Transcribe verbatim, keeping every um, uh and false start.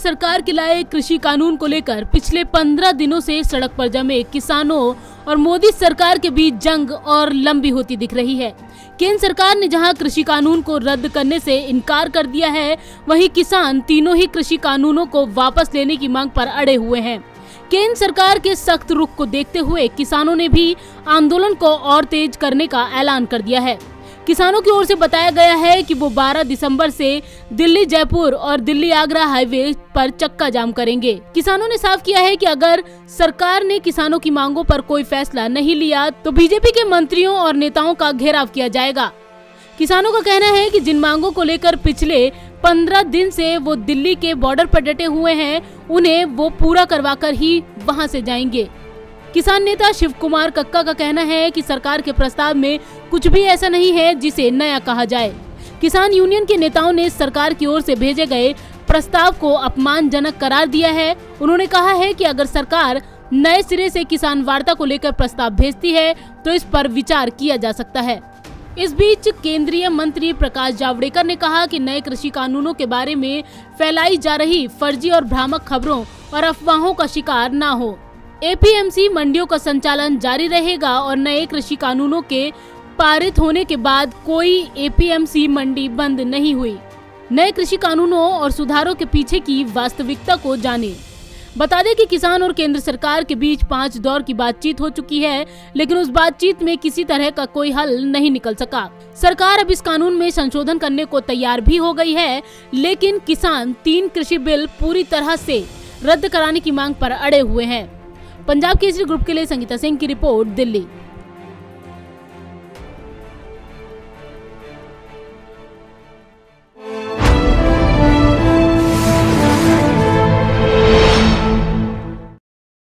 सरकार के लाए कृषि कानून को लेकर पिछले पंद्रह दिनों से सड़क पर जमे किसानों और मोदी सरकार के बीच जंग और लंबी होती दिख रही है। केंद्र सरकार ने जहां कृषि कानून को रद्द करने से इनकार कर दिया है, वहीं किसान तीनों ही कृषि कानूनों को वापस लेने की मांग पर अड़े हुए हैं। केंद्र सरकार के सख्त रुख को देखते हुए किसानों ने भी आंदोलन को और तेज करने का ऐलान कर दिया है। किसानों की ओर से बताया गया है कि वो बारह दिसंबर से दिल्ली जयपुर और दिल्ली आगरा हाईवे पर चक्का जाम करेंगे। किसानों ने साफ किया है कि अगर सरकार ने किसानों की मांगों पर कोई फैसला नहीं लिया तो बीजेपी के मंत्रियों और नेताओं का घेराव किया जाएगा। किसानों का कहना है कि जिन मांगों को लेकर पिछले पंद्रह दिन से वो दिल्ली के बॉर्डर पर डटे हुए हैं, उन्हें वो पूरा करवाकर ही वहां से जाएंगे। किसान नेता शिव कुमार कक्का का कहना है कि सरकार के प्रस्ताव में कुछ भी ऐसा नहीं है जिसे नया कहा जाए। किसान यूनियन के नेताओं ने सरकार की ओर से भेजे गए प्रस्ताव को अपमानजनक करार दिया है। उन्होंने कहा है कि अगर सरकार नए सिरे से किसान वार्ता को लेकर प्रस्ताव भेजती है तो इस पर विचार किया जा सकता है। इस बीच केंद्रीय मंत्री प्रकाश जावड़ेकर ने कहा कि नए कृषि कानूनों के बारे में फैलाई जा रही फर्जी और भ्रामक खबरों और अफवाहों का शिकार न हो। ए पी एम सी मंडियों का संचालन जारी रहेगा और नए कृषि कानूनों के पारित होने के बाद कोई ए पी एम सी मंडी बंद नहीं हुई। नए कृषि कानूनों और सुधारों के पीछे की वास्तविकता को जाने। बता दें कि किसान और केंद्र सरकार के बीच पांच दौर की बातचीत हो चुकी है, लेकिन उस बातचीत में किसी तरह का कोई हल नहीं निकल सका। सरकार अब इस कानून में संशोधन करने को तैयार भी हो गई है, लेकिन किसान तीन कृषि बिल पूरी तरह से रद्द कराने की मांग पर अड़े हुए हैं। पंजाब केसरी ग्रुप के लिए संगीता सिंह की रिपोर्ट, दिल्ली।